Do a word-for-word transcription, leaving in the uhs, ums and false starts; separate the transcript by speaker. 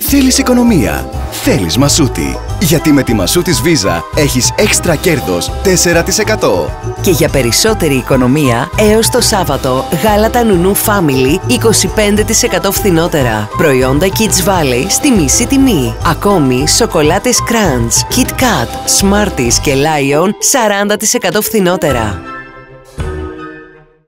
Speaker 1: Θέλεις οικονομία? Θέλεις Μασούτη. Γιατί με τη Μασούτης Visa έχεις έξτρα κέρδος τέσσερα τοις εκατό.
Speaker 2: Και για περισσότερη οικονομία, έως το Σάββατο, γάλατα Νουνού Family είκοσι πέντε τοις εκατό φθηνότερα. Προϊόντα Kids Valley στη μισή τιμή. Ακόμη, σοκολάτες Crunch, Kit Kat, Smarties και Lion σαράντα τοις εκατό φθηνότερα.